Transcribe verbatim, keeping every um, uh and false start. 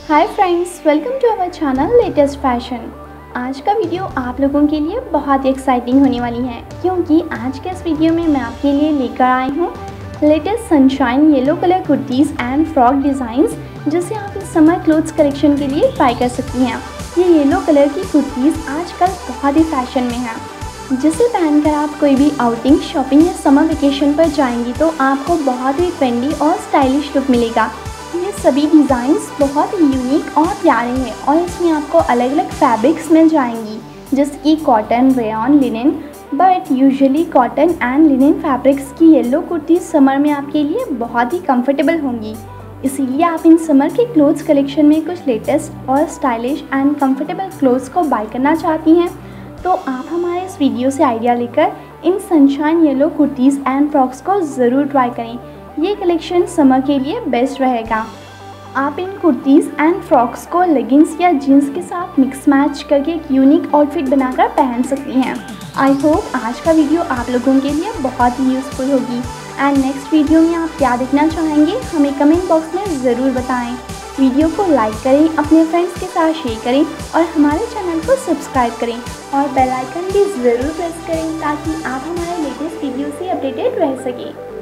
Hi friends, welcome to our channel latest fashion. आज का video आप लोगों के लिए बहुत ही एक्साइटिंग होने वाली है, क्योंकि आज के इस वीडियो में मैं आपके लिए लेकर आई हूँ latest sunshine yellow colour kurtis and frock designs, जिसे आप इस समर क्लोथ्स कलेक्शन के लिए ट्राई कर सकती हैं। ये येलो कलर की कुर्तीज़ आजकल बहुत ही फैशन में है, जिसे पहनकर आप कोई भी आउटिंग, शॉपिंग या समर वेकेशन पर जाएंगी तो आपको बहुत ही ट्रेंडी और स्टाइलिश लुक मिलेगा। ये सभी डिज़ाइंस बहुत ही यूनिक और प्यारे हैं और इसमें आपको अलग अलग फैब्रिक्स मिल जाएंगी, जैसे कि cotton, rayon, linen, but usually cotton and linen fabrics की येलो कुर्तीज़ समर में आपके लिए बहुत ही कंफर्टेबल होंगी। इसीलिए आप इन समर के क्लोथ्स कलेक्शन में कुछ लेटेस्ट और स्टाइलिश एंड कंफर्टेबल क्लोथ्स को बाय करना चाहती हैं तो आप हमारे इस वीडियो से आइडिया लेकर इन sunshine yellow kurtis and frocks को ज़रूर ट्राई करें। ये कलेक्शन समर के लिए बेस्ट रहेगा। आप इन कुर्तीज़ एंड फ्रॉक्स को लेगिंग्स या जीन्स के साथ मिक्स मैच करके एक यूनिक आउटफिट बनाकर पहन सकती हैं। आई होप आज का वीडियो आप लोगों के लिए बहुत ही यूज़फुल होगी। एंड नेक्स्ट वीडियो में आप क्या देखना चाहेंगे हमें कमेंट बॉक्स में ज़रूर बताएं। वीडियो को लाइक करें, अपने फ्रेंड्स के साथ शेयर करें और हमारे चैनल को सब्सक्राइब करें और बेल आइकन भी ज़रूर प्रेस करें ताकि आप हमारे लेटेस्ट वीडियो से अपडेटेड रह सकें।